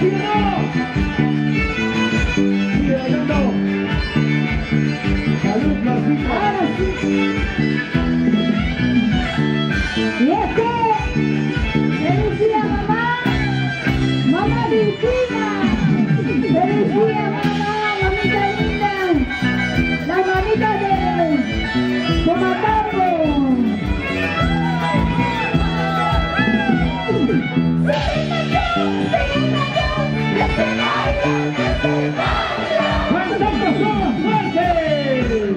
¿sí o no? Sigue bailando. Salud, Florcita. Ahora sí. Y feliz día, mamá. Mamá Virginia. Feliz día, mamá. Mamita linda. La mamita de Matambo. ¿Cuántas personas? ¡Fuerte!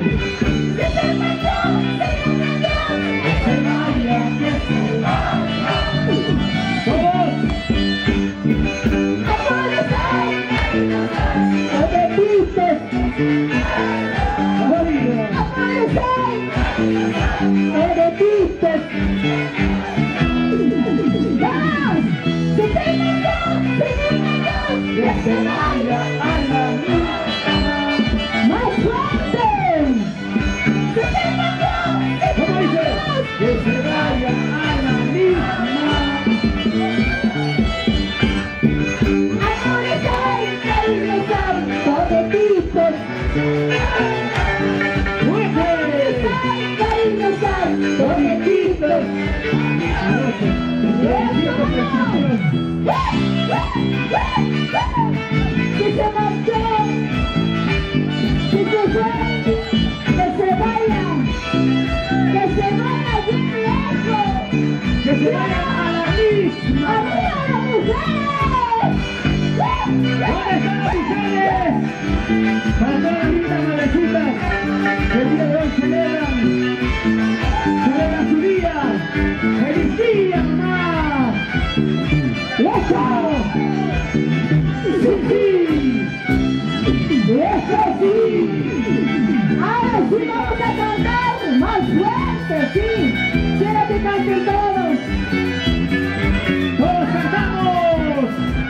Que se marchó, que se fue, que se vaya bien lejos, ¡Que se vaya a la misma! ¡arriba la mujer! ¿Dónde están las mujeres? Para todas las lindas madrecitas que el día de hoy celebran su día. ¡Feliz día, mamá! ¡Eso! ¡Sí! ¡Eso sí! Ahora sí vamos a cantar más fuerte, sí. Quiero que canten todos. ¡Todos cantamos!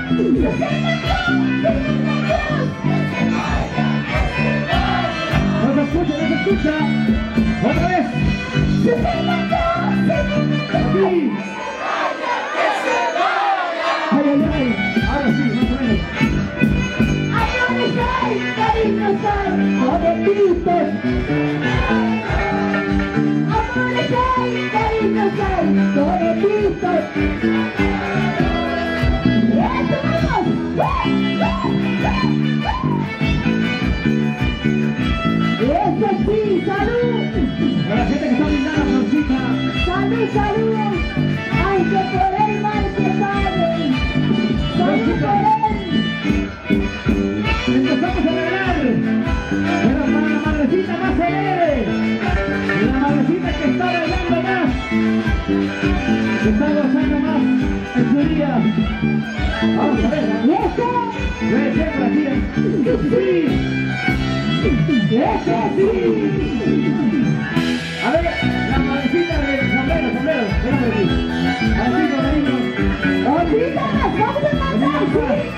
No se escucha, no se escucha. ¡Otra vez! ¡Sí! ¡Ay, ay, ay! Ahora sí, más o menos. Cariño, jovencitos. Amores, cariño, jovencitos. ¡Eso, vamos! ¡Eso sí! ¡Salud! Para la gente que está brindando, Florcita. ¡Salud, salud! ¡Ay, que por él mal que padre! ¡Salud por él! Empezamos a regalar, pero para la madrecita más alegre, la madrecita que está bailando más, que está gozando más en su día. Vamos a ver, ¿Y eso? puede ser por aquí. ¡Sí! ¡Eso sí! A ver, la madrecita del sombrero, ven por aquí. Así con cariño. ¡Ahorita las vamos a matar, sí!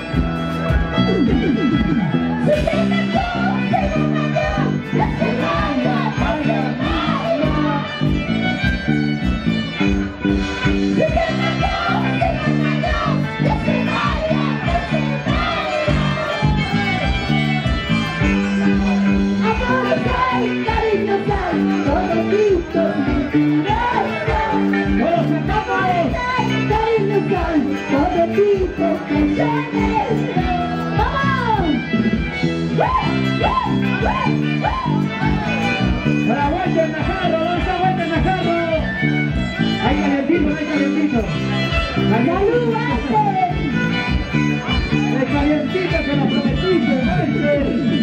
Para vuelta en Najarro, ¿dónde está vuelta en Najarro? Hay calentito, hay calentito. ¡Salud, Ángel! El calientito que nos prometiste, Ángel.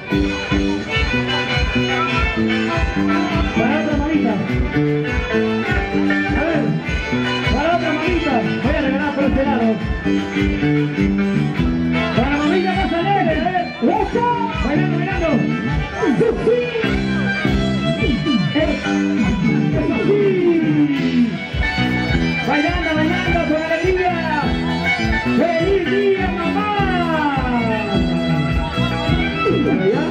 Para otra mamita. A ver, para otra mamita. Voy a regalar por este lado. Para la mamita más alegre, ¿eh? ¡Eso! Bailando, bailando. ¡Sí! ¡Eso sí! Bailando, bailando con alegría. ¡Feliz día, mamá! ¿Para allá?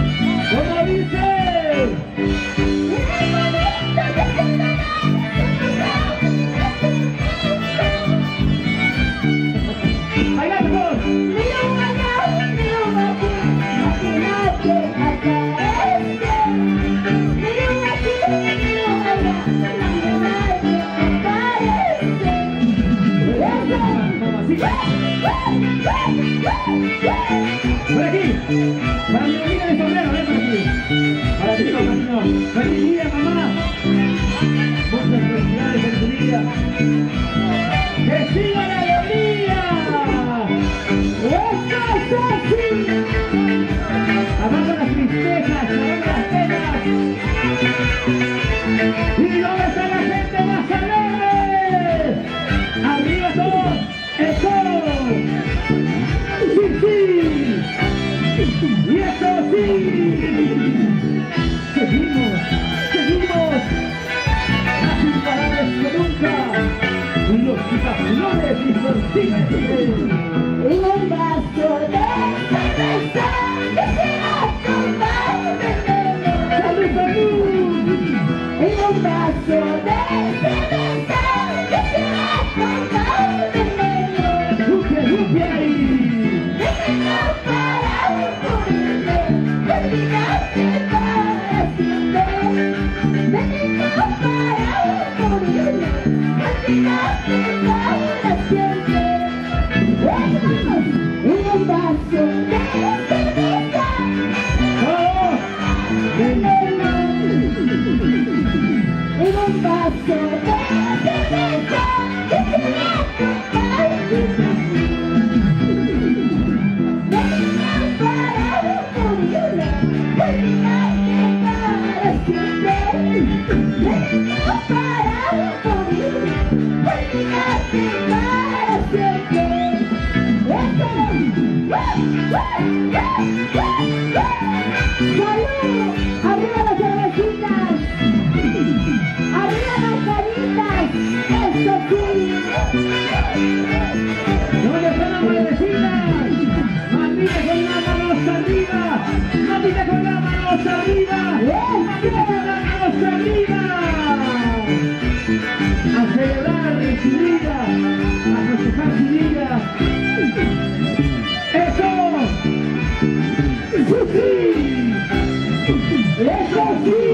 ¿Cómo dice? ¡Feliz día, mamá! Muchas felicidades en tu día. ¡Que siga la alegría! ¡Eso es así! Amando las tristezas, amando las penas. ¿Y dónde está la gente más alegre? ¡Arriba todos! ¡Eso! ¡Sí, sí! ¡Y eso sí! ¡Seguimos! ¡Seguimos! ¡Más imparables que nunca! ¡Y los pasiones divertidos! En un vaso de cerveza quisiera tomar veneno. ¡Salud, salud! En un vaso de cerveza quisiera tomar veneno. ¡Lupe, lupe ahí! Veneno para morirme, olvidarte para siempre. Veneno para morirme, olvidarte para siempre. En un vaso de cerveza, ¡Oh! veneno. En un vaso de cerveza, quisiera tomar veneno. Veneno para morirme, olvidarte para siempre. Veneno para morirme, olvidarte para siempre. ¡Salud! ¡Arriba las cervecitas! ¡Arriba las caritas! ¡Eso sí! ¿Dónde están las madrecitas? ¡Mamita con las manos arriba! ¡Mamita con las manos arriba! ¡Mamita con las manos arriba! A celebrar su vida, a festejar su vida. ¡Eso! ¡Sí, sí! ¡Eso sí!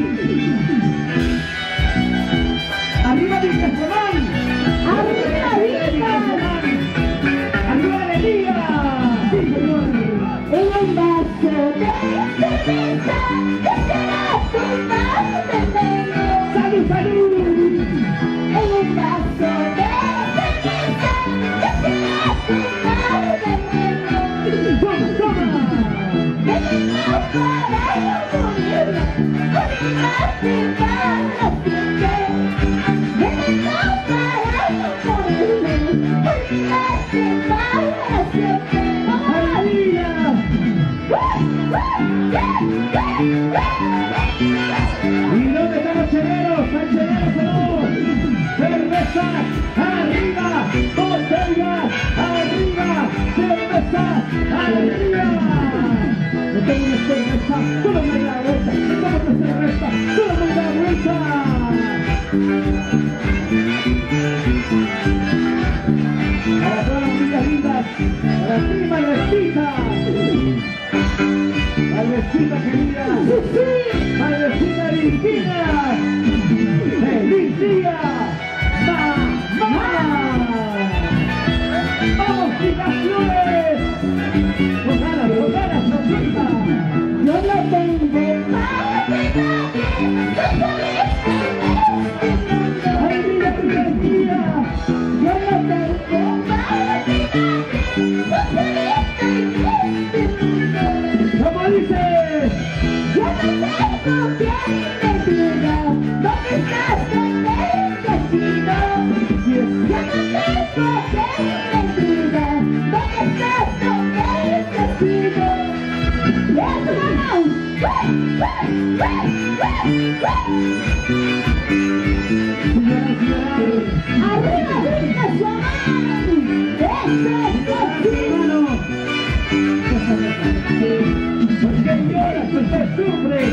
¡Arriba Villas Román! ¡Arriba, Villas! ¡Arriba Alegría! ¡Sí, señor! En un vaso de cerveza quisiera tomar veneno. ¡Salud, salud! En un vaso de cerveza quisiera tomar veneno. ¡Toma, toma! Veneno para morirme, olvidarte para siempre. Veneno para morirme, olvidarte para siempre. ¡Alegría! ¿Y dónde están los cheleros? ¿Están cheleros o no? ¡Cervezas! ¡Arriba! ¡Botellas! ¡Arriba! ¡Cervezas! ¡Arriba! ¡Me tomo una cerveza! ¡Solo me da vuelta! ¡Me tomo una cerveza! ¡Solo me da vuelta! Para todas las niñas lindas, para ti, madrecita. Madrecita querida, madrecita Virginia. ¡Feliz día, mamá! ¡Vamos, vacaciones! ¡Con ganas, sonrisa! Yo no tengo más de nadie, yo soy este mundo. ¡Ay, mira, Virginia! Yo no tengo más de nadie, yo soy este mundo. ¿Cómo dice? Yo no tengo quien me diga dónde estás, dónde has ido. Yo no tengo quien me diga dónde estás, dónde has ido. ¡Yes, vamos! ¡Arriba, Villas Román! ¡Eso es así! ¿Por qué lloras? ¿Por qué sufres?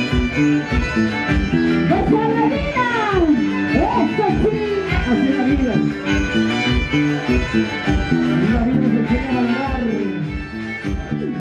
¡Esa bebida! ¡Eso sí! Así es la vida.